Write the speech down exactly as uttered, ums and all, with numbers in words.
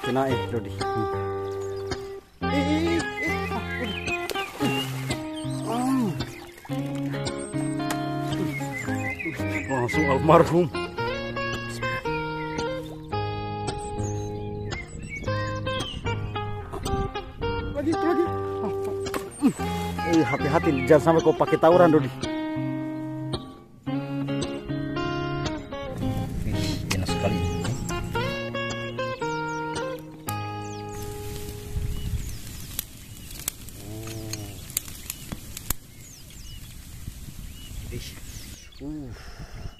kinain, Dodi. Hmm. Eh, eh, eh. Ah, udah. Langsung almarhum. Lagi, itu lagi. Eh, hati-hati, jangan sampai kau pakai tawuran, Dodi. Enak sekali. Uh.